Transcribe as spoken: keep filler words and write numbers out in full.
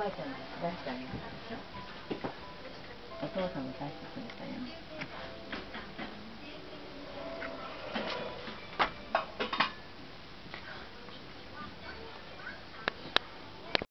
ばあちゃんに出してあげるでしょ。お父さんも出してくれたよ。